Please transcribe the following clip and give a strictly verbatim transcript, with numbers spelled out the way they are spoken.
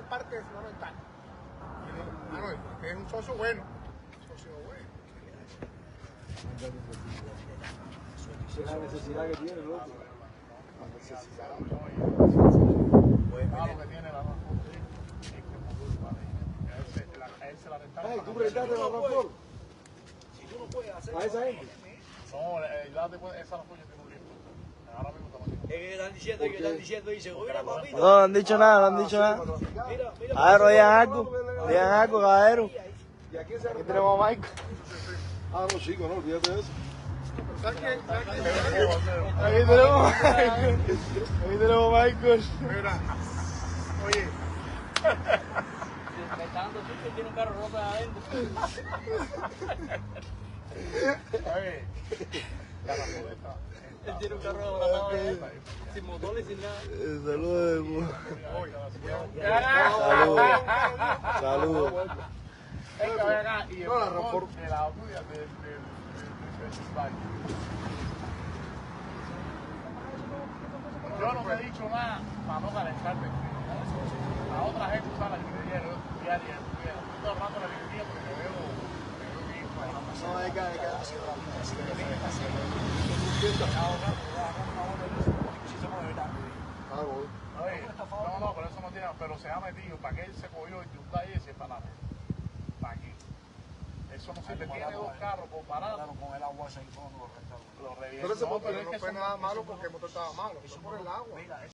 parte fundamental. Manuel, es un socio bueno. Socio bueno. La necesidad que tiene, loco. La necesidad. Claro que tiene la razón. Es que a él se la rentaron. Ay, ¿tú prestaste la razón? Si tú no puedes hacer ¿A esa gente? No, ya después esa la tuya tiene un libro. Ahora mismo estamos aquí. Es que están diciendo, que están diciendo, dice, mira papito. No, no han dicho nada, no han dicho nada. Mira, mira. A ver, digan algo. Digan algo, caballero. ¿Y a quién se Aquí arrestaron? tenemos a Michael. Ah, no, chico, no, olvídate de eso. ¿Sabes qué? ¿Sabes qué? Aquí tenemos a Michael. Aquí tenemos a Michael. Mira, oye, Me está dando susto, tiene un carro roto adentro. Oye, la razón está. Él tiene un carro abrazado adentro, sin motor y sin nada. Saludos. Saludos. Saludos. Venga, ven acá. Y el No, la motor reforma. de la tuya del del del Yo no te he dicho nada para no calentarte. La otra gente usa la librería diaria. Estoy hablando de la librería porque me veo bien. No, hay que, hay que. Ah, voy. Oye, no, no, pero eso no tiene, pero se ha metido, ¿para qué él se cogió el Hyundai ese para la ¿para qué? Eso no sirve, tiene dos carros por parado. Con el agua se lo rentaron. Lo revienta. pero ese motor es no que fue son- nada malo porque el motor estaba malo, fue por el agua.